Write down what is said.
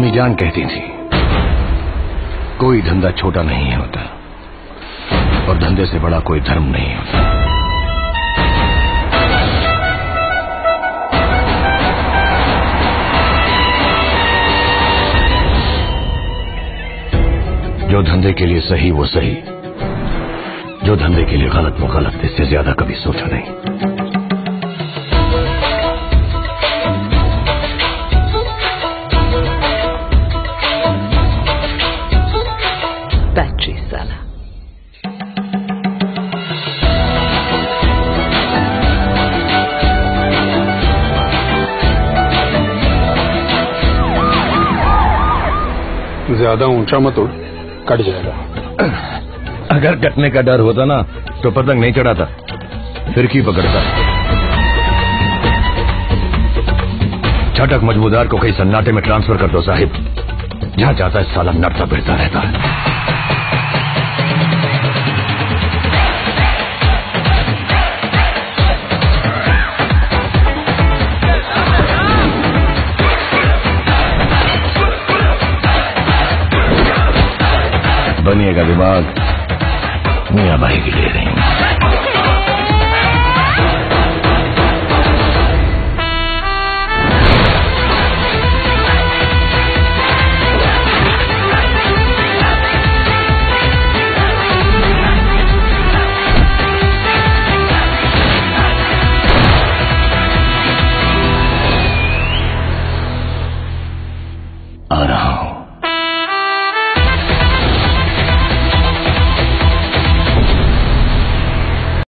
अम्मी जान कहती थी कोई धंधा छोटा नहीं होता और धंधे से बड़ा कोई धर्म नहीं होता। जो धंधे के लिए सही वो सही, जो धंधे के लिए गलत वो गलत। इससे ज्यादा कभी सोचा नहीं। बैटरी साला। ज्यादा ऊंचा मत उड़, कट जाएगा। अगर कटने का डर होता ना तो पतंग नहीं चढ़ाता, फिरकी पकड़ता। छटक मजबूदार को कहीं सन्नाटे में ट्रांसफर कर दो साहिब, जहां जाता है साला नड़ता फिरता रहता है। बनिएगा दिमाग, मियां भाई की ले रही हूं।